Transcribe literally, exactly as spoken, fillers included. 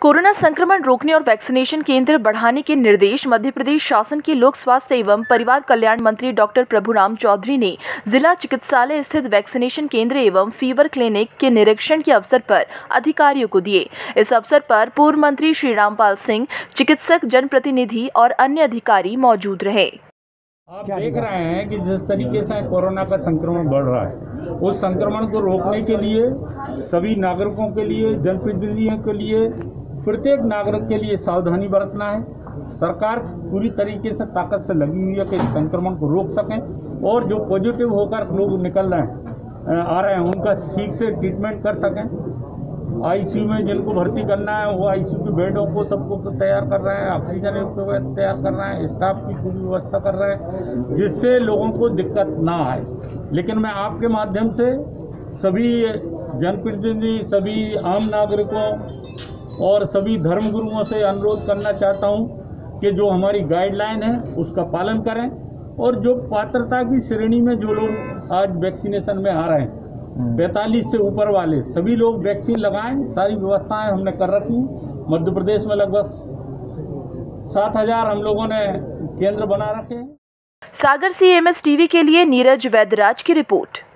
Corona संक्रमण रोकने और वैक्सीनेशन केंद्र बढ़ाने के निर्देश मध्य प्रदेश शासन के लोक स्वास्थ्य एवं परिवार कल्याण मंत्री डॉक्टर प्रभुराम चौधरी ने जिला चिकित्सालय स्थित वैक्सीनेशन केंद्र एवं फीवर क्लिनिक के निरीक्षण के अवसर पर अधिकारियों को दिए। इस अवसर पर पूर्व मंत्री श्री रामपाल सिंह, चिकित्सक, जनप्रतिनिधि और अन्य अधिकारी मौजूद रहे। आप देख रहे हैं कि जिस तरीके से कोरोना का संक्रमण बढ़ रहा है, उस संक्रमण को रोकने के लिए सभी नागरिकों के लिए, जनप्रतिनिधियों के लिए, प्रत्येक नागरिक के लिए सावधानी बरतना है। सरकार पूरी तरीके से ताकत से लगी हुई है कि संक्रमण को रोक सकें और जो पॉजिटिव होकर लोग निकल रहे हैं, आ रहे हैं, उनका ठीक से ट्रीटमेंट कर सकें। आईसीयू में जिनको भर्ती करना है वो आईसीयू के बेडों को सबको तो तैयार कर रहे हैं, ऑक्सीजन को तैयार कर रहे हैं, स्टाफ की पूरी व्यवस्था कर रहे हैं, जिससे लोगों को दिक्कत ना आए। लेकिन मैं आपके माध्यम से सभी जनप्रतिनिधि, सभी आम नागरिकों और सभी धर्मगुरुओं से अनुरोध करना चाहता हूं कि जो हमारी गाइडलाइन है उसका पालन करें और जो पात्रता की श्रेणी में जो लोग आज वैक्सीनेशन में आ रहे हैं, पैंतालीस से ऊपर वाले सभी लोग वैक्सीन लगाएं। सारी व्यवस्थाएं हमने कर रखी। मध्य प्रदेश में लगभग सात हजार हम लोगों ने केंद्र बना रखे हैं। Sagar C M S TV के लिए नीरज वैद्यराज की रिपोर्ट।